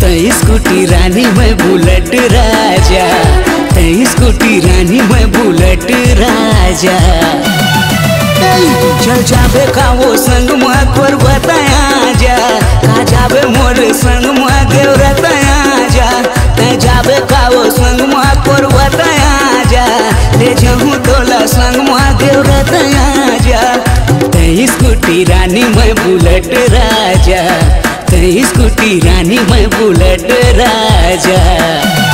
तई स्कूटी रानी मैं बुलेट राजा, तई स्कूटी रानी मैं बुलेट राजा। चल जाबे का वो संग मुआ कर बताया जा, का जाबे मोर संग मुआ देव रताया जा, ते जाबे का वो संग मुआ कर बताया जा, ले जाऊँ तोला संग मुआ देव रताया जा। तई स्कूटी रानी मैं बुलेट राजा, तई स्कूटी रानी मैं बुलेट राजा।